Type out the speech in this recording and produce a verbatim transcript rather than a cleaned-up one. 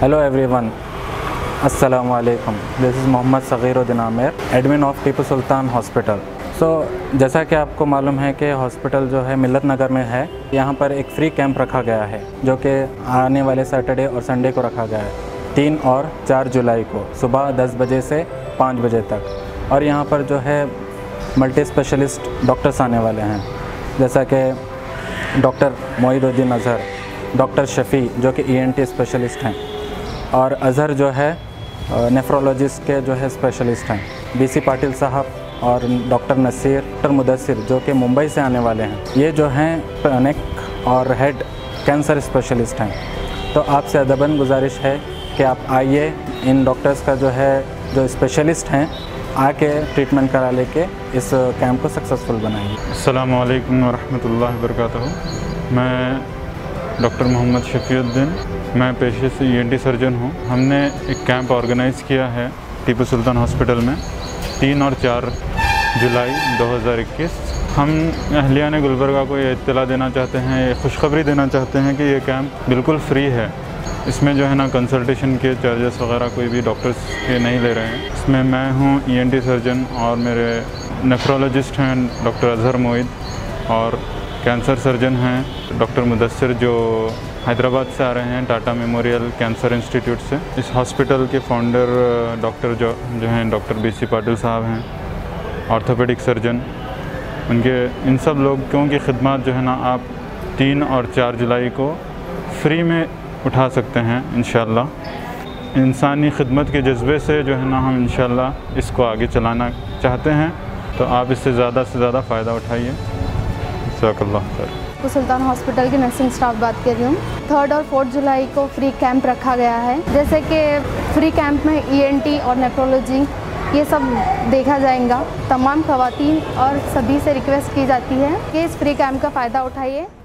Hello everyone, Assalamu alaikum. This is Mohammed Sagiruddin Aamir, admin of Tipu Sultan hospital. So जैसा कि आपको मालूम है कि हॉस्पिटल जो है मिल्लत नगर में है, यहाँ पर एक फ्री कैंप रखा गया है जो कि आने वाले सैटरडे और संडे को रखा गया है, तीन और चार जुलाई को सुबह दस बजे से पाँच बजे तक। और यहाँ पर जो है मल्टी स्पेशलिस्ट डॉक्टर्स आने वाले हैं, जैसा कि डॉक्टर मोइनुद्दीन अज़हर, डॉक्टर शफ़ी जो कि ईएनटी स्पेशलिस्ट हैं, और अज़हर जो है नेफ्रोलॉजिस्ट के जो है स्पेशलिस्ट हैं, बीसी पाटिल साहब और डॉक्टर नसीर, डॉक्टर मुदस्सिर जो कि मुंबई से आने वाले हैं। ये जो हैं नेक और हेड कैंसर स्पेशलिस्ट हैं। तो आपसे अदबन गुजारिश है कि आप आइए, इन डॉक्टर्स का जो है जो स्पेशलिस्ट हैं आके ट्रीटमेंट करा लेके इस कैंप को सक्सेसफुल बनाइए। अस्सलामु अलैकुम वरहमतुल्लाहि वबरकातुहू। मैं डॉक्टर मोहम्मद शफ़ीउद्दीन, मैं पेशे से ईएनटी सर्जन हूँ। हमने एक कैंप ऑर्गेनाइज़ किया है टीपू सुल्तान हॉस्पिटल में तीन और चार जुलाई दो हज़ार इक्कीस। हम अहलियान गुलबर्गा को ये इत्तला देना चाहते हैं, ये खुशखबरी देना चाहते हैं कि ये कैंप बिल्कुल फ्री है। इसमें जो है ना कंसल्टेशन के चार्जेस वगैरह कोई भी डॉक्टर्स के नहीं ले रहे हैं। इसमें मैं हूँ ईएनटी सर्जन और मेरे नेफ्रोलॉजिस्ट हैं डॉक्टर अज़हर मोइद, और कैंसर सर्जन हैं डॉक्टर मुदस्सिर जो हैदराबाद से आ रहे हैं, टाटा मेमोरियल कैंसर इंस्टीट्यूट से। इस हॉस्पिटल के फाउंडर डॉक्टर जो जो हैं डॉक्टर बीसी पाटिल साहब हैं, ऑर्थोपेडिक सर्जन। उनके इन सब लोगों की खिदमत जो है ना आप तीन और चार जुलाई को फ्री में उठा सकते हैं इंशाअल्लाह। इंसानी खिदमत के जज्बे से जो है ना हम इंशाअल्लाह इसको आगे चलाना चाहते हैं, तो आप इससे ज़्यादा से ज़्यादा फ़ायदा उठाइए। जज़ाकल्लाह खैर। टीपू सुल्तान हॉस्पिटल की नर्सिंग स्टाफ बात कर रही हूँ। थर्ड और फोर्थ जुलाई को फ्री कैंप रखा गया है, जैसे कि फ्री कैंप में ईएनटी और नेफ्रोलॉजी ये सब देखा जाएगा। तमाम ख़वातीन और सभी से रिक्वेस्ट की जाती है कि इस फ्री कैंप का फ़ायदा उठाइए।